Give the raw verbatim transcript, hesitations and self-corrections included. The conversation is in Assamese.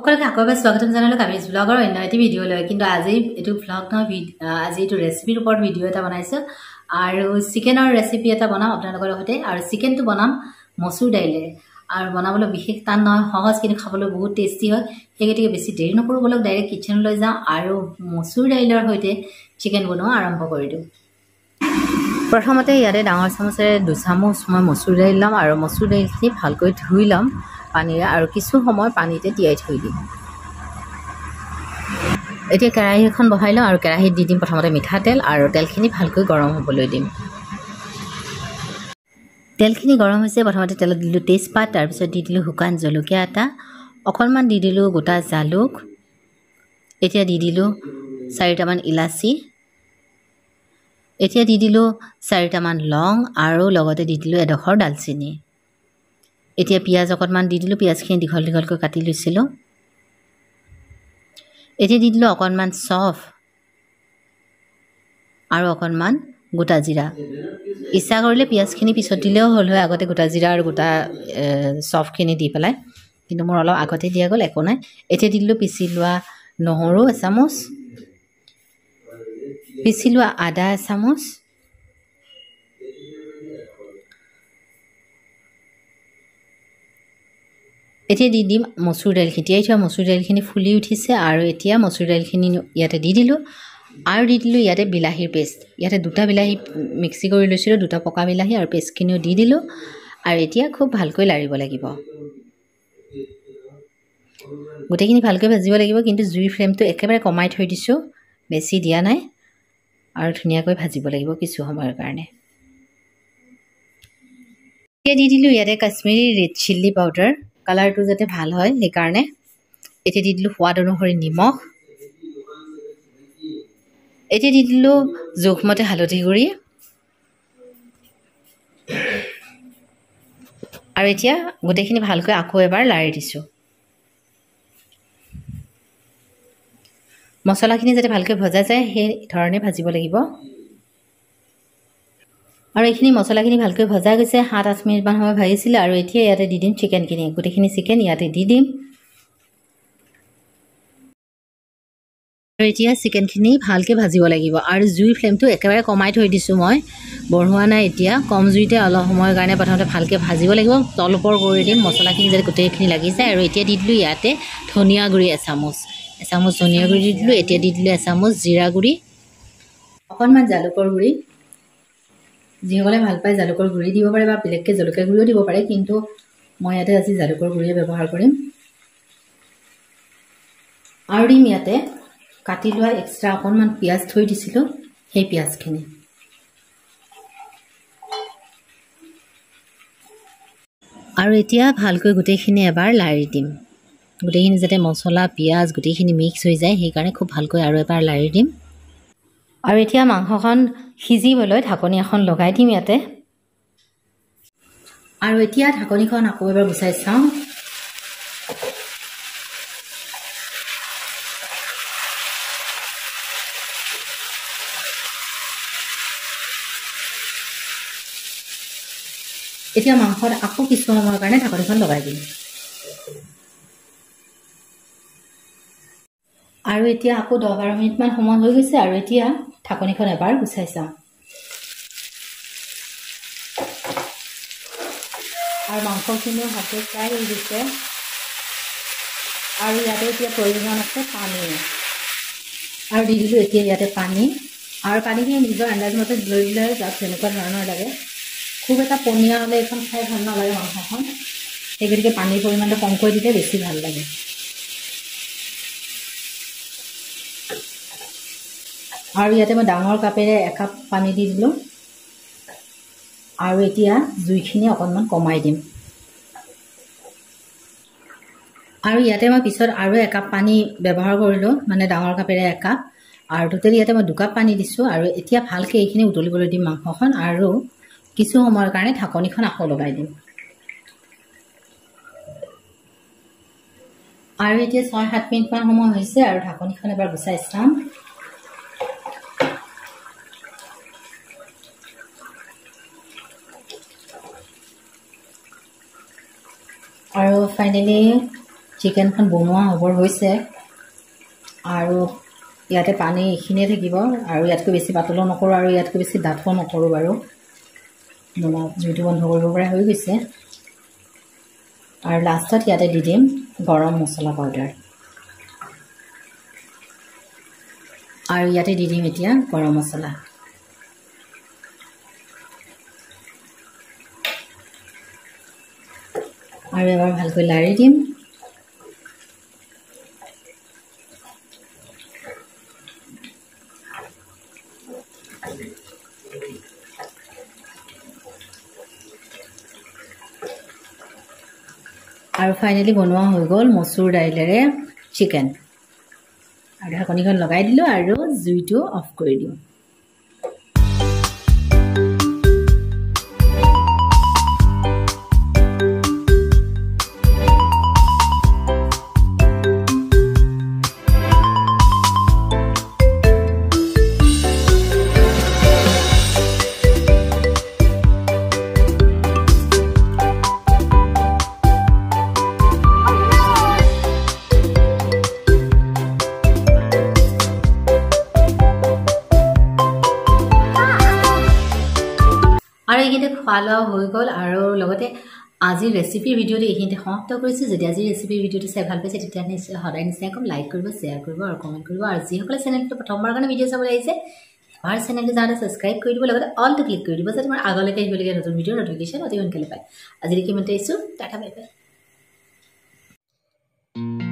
সকলোকে আকৌ এবাৰ স্বাগতম জনালো কাবেৰী ব্লগৰ অন্য এটা ভিডিঅ লৈ কিন্তু আজি এটো ব্লগ নহয় আজি এটো ৰেচিপিৰ ওপৰত ভিডিঅ এটা বনাইছো আৰু চিকেনৰ ৰেচিপি এটা বনাম আপোনালোকৰ লগতে আৰু চিকেনটো বনাম মসুৰ দাইলেৰে আৰু বনাবলৈ বিশেষ টান নহয় সহজ কিন্তু খাবলৈ বহুত টেস্টি হয় হেগেটিকে বেছি দেৰি নকৰো বলক ডাইৰেক্ট কিচেন লৈ যাওঁ আৰু মসুৰ দাইলৰ সৈতে চিকেন বনোৱা আৰম্ভ কৰি দিওঁ প্ৰথমতে ইয়াৰে ডাঙৰ চামুচেৰে দুই চামুচ মই মসুৰ দাইল লম আৰু মসুৰ দাইলখিনি ভালকৈ ধুই লম পানীৰে আৰু কিছু সময় পানীতে তিয়াই থৈ দিম এতিয়া কেৰাহী এখন বহাই লওঁ আৰু কেৰাহীত দি দিম প্ৰথমতে মিঠাতেল আৰু তেলখিনি ভালকৈ গৰম হ'বলৈ দিম তেলখিনি গৰম হৈছে প্ৰথমতে তেলত দিলোঁ তেজপাত তাৰ পিছত দি দিলোঁ শুকান জলকীয়া এটা অকণমান দি দিলোঁ গোটা জালুক এতিয়া দি দিলোঁ চাৰিটামান ইলাচি এতিয়া দি দিলোঁ চাৰিটামান লং আৰু লগতে দি দিলোঁ এডোখৰ ডালচেনি এতিয়া পিয়াজ অকণমান দি দিলোঁ পিয়াজখিনি দীঘল দীঘলকৈ কাটি লৈছিলোঁ এতিয়া দি দিলোঁ অকণমান চফ আৰু অকণমান গোটা জিৰা ইচ্ছা কৰিলে পিয়াজখিনি পিছত দিলেও হ'ল হয় আগতে গোটা জিৰা আৰু গোটা চফখিনি দি পেলাই কিন্তু মোৰ অলপ আগতে দিয়া গ'ল একো নাই এতিয়া দি দিলোঁ পিচি লোৱা নহৰু এচামুচ পিচি লোৱা আদা এচামুচ এতিয়া দি দিম মসুৰ দাইলখিনি তিয়াই থোৱা মসুৰ দাইলখিনি ফুলি উঠিছে আৰু এতিয়া মসুৰ দাইলখিনি ইয়াতে দি দিলোঁ আৰু দি দিলোঁ ইয়াতে বিলাহীৰ পেষ্ট ইয়াতে দুটা বিলাহী মিক্সি কৰি লৈছিলোঁ দুটা পকা বিলাহী আৰু পেষ্টখিনিও দি দিলোঁ আৰু এতিয়া খুব ভালকৈ লাৰিব লাগিব গোটেইখিনি ভালকৈ ভাজিব লাগিব কিন্তু জুইৰ ফ্লেমটো একেবাৰে কমাই থৈ দিছোঁ বেছি দিয়া নাই আৰু ধুনীয়াকৈ ভাজিব লাগিব কিছু সময়ৰ কাৰণে এতিয়া দি দিলোঁ ইয়াতে কাশ্মীৰী ৰেড চিলি পাউডাৰ কালাৰটো যাতে ভাল হয় সেইকাৰণে এতিয়া দি দিলোঁ সোৱাদ অনুসৰি নিমখ এতিয়া দি দিলোঁ জোখমতে হালধি গুড়ি আৰু এতিয়া গোটেইখিনি ভালকৈ আকৌ এবাৰ লাৰি দিছোঁ মছলাখিনি যাতে ভালকৈ ভজা যায় সেই ধৰণে ভাজিব লাগিব আৰু এইখিনি মছলাখিনি ভালকৈ ভজা গৈছে সাত আঠ মিনিটমান সময় ভাজিছিলে আৰু এতিয়া ইয়াতে দি দিম চিকেনখিনি গোটেইখিনি চিকেন ইয়াতে দি দিম আৰু এতিয়া চিকেনখিনি ভালকৈ ভাজিব লাগিব আৰু জুইৰ ফ্লেমটো একেবাৰে কমাই থৈ দিছোঁ মই বঢ়োৱা নাই এতিয়া কম জুইতে অলপ সময়ৰ কাৰণে প্ৰথমতে ভালকৈ ভাজিব লাগিব তল ওপৰ কৰি দিম মছলাখিনি যাতে গোটেইখিনি লাগি যায় আৰু এতিয়া দি দিলোঁ ইয়াতে ধনিয়া গুড়ি এচামুচ এচামুচ ধনিয়া গুড়ি দি দিলোঁ এতিয়া দি দিলোঁ এচামুচ জিৰা গুড়ি অকণমান জালুকৰ গুড়ি যিসকলে ভাল পায় জালুকৰ গুড়ি দিব পাৰে বা বেলেগকৈ জলকীয়া গুড়িও দিব পাৰে কিন্তু মই ইয়াতে আজি জালুকৰ গুড়িয়ে ব্যৱহাৰ কৰিম আৰু দিম ইয়াতে কাটি লোৱা এক্সট্ৰা অকণমান পিঁয়াজ থৈ দিছিলোঁ সেই পিঁয়াজখিনি আৰু এতিয়া ভালকৈ গোটেইখিনি এবাৰ লাৰি দিম গোটেইখিনি যাতে মছলা পিঁয়াজ গোটেইখিনি মিক্স হৈ যায় সেইকাৰণে খুব ভালকৈ আৰু এবাৰ লাৰি দিম আৰু এতিয়া মাংসখন সিজিবলৈ ঢাকনি এখন লগাই দিম ইয়াতে আৰু এতিয়া ঢাকনিখন আকৌ এবাৰ গুচাই চাওঁ এতিয়া মাংসত আকৌ কিছু সময়ৰ কাৰণে ঢাকনিখন লগাই দিম আৰু এতিয়া আকৌ দহ বাৰ মিনিটমান সময় হৈ গৈছে আৰু এতিয়া ঢাকনিখন এবাৰ গুচাই চাওঁ আৰু মাংসখিনিও ভালকৈ ফ্ৰাই হৈ গৈছে আৰু ইয়াতে এতিয়া প্ৰয়োজন আছে পানী আৰু দি দিলোঁ এতিয়া ইয়াতে পানী আৰু পানীখিনি নিজৰ আন্দাজমতে লৈ দিলে তাত যেনেকুৱা ধৰণৰ লাগে খুব এটা পনীয়া হ'লে এইখন খাই ভাল নালাগে মাংসখন সেই গতিকে পানীৰ পৰিমাণটো কমকৈ দিলে বেছি ভাল লাগে আৰু ইয়াতে মই ডাঙৰ কাপেৰে একাপ পানী দি দিলোঁ আৰু এতিয়া জুইখিনি অকণমান কমাই দিম আৰু ইয়াতে মই পিছত আৰু একাপ পানী ব্যৱহাৰ কৰিলোঁ মানে ডাঙৰ কাপেৰে একাপ আৰু টোটেলি ইয়াতে মই দুকাপ পানী দিছোঁ আৰু এতিয়া ভালকৈ এইখিনি উতলিবলৈ দিম মাংসখন আৰু কিছু সময়ৰ কাৰণে ঢাকনিখন আকৌ লগাই দিম আৰু এতিয়া ছয় সাত মিনিটমান সময় হৈছে আৰু ঢাকনিখন এবাৰ গুচাই চাম আৰু ফাইনেলি চিকেনখন বনোৱা হ'বৰ হৈছে আৰু ইয়াতে পানী এইখিনিয়ে থাকিব আৰু ইয়াতকৈ বেছি পাতলো নকৰোঁ আৰু ইয়াতকৈ বেছি ডাঠো নকৰোঁ বাৰু বনোৱা জুইটো বন্ধ কৰিব পৰা হৈ গৈছে আৰু লাষ্টত ইয়াতে দি দিম গৰম মছলা পাউডাৰ আৰু ইয়াতে দি দিম এতিয়া গৰম মছলা আৰু এবাৰ ভালকৈ লাৰি দিম আৰু ফাইনালি বনোৱা হৈ গ'ল মচুৰ দাইলেৰে চিকেন আৰু ঢাকনিখন লগাই দিলোঁ আৰু জুইটো অফ কৰি দিওঁ আৰু এইখিনিতে খোৱা লোৱা হৈ গ'ল আৰু লগতে আজিৰ ৰেচিপিৰ ভিডিঅ'টো এইখিনিতে সমাপ্ত কৰিছোঁ যদি আজিৰ ৰেচিপিৰ ভিডিঅ'টো চাই ভাল পাইছে তেতিয়া নিশ্চয় সদায় নিশ্চয় কম লাইক কৰিব শ্বেয়াৰ কৰিব আৰু কমেণ্ট কৰিব আৰু যিসকলে চেনেলটো প্ৰথমবাৰ কাৰণে ভিডিঅ' চাবলৈ আহিছে আমাৰ চেনেলটো যাতে ছাবস্ক্ৰাইব কৰি দিব লগতে অলটো ক্লিক কৰি দিব যাতে আমাৰ আগলৈকে আহিবলগীয়া নতুন ভিডিঅ'ৰ নটিফিকেশ্যন অতি সোনকালে পায় আজিলৈকে ইমানতে আহিছোঁ টাটা বাই বাই